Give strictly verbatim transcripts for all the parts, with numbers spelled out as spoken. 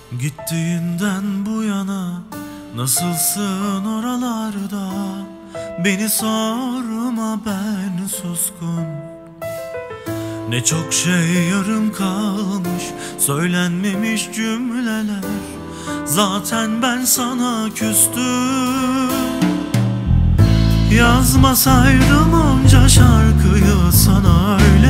Gittiğinden bu yana nasılsın oralarda? Beni sorma, ben suskun. Ne çok şey yarım kalmış, söylenmemiş cümleler. Zaten ben sana küstüm. Yazmasaydım onca şarkıyı sana öyle,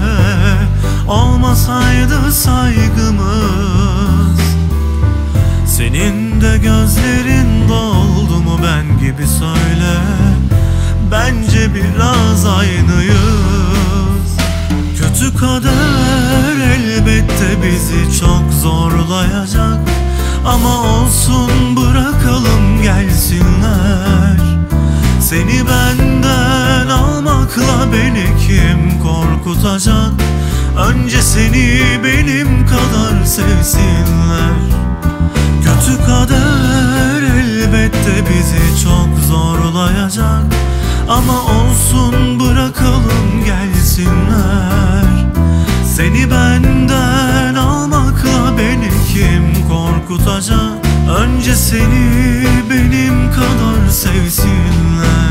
olmasaydı saygımız. Senin de gözlerin doldu mu ben gibi söyle. Bence biraz aynıyız. Kötü kader elbette bizi çok zorlayacak. Ama olsun, bırakalım gelsinler. Seni benden almakla beni kim korkutacak? Önce seni benim kadar sevsinler. Kötü kader elbette bizi çok zorlayacak. Ama olsun, bırakalım gelsinler. Seni benden almakla beni kim korkutacak? Önce seni benim kadar sevsinler.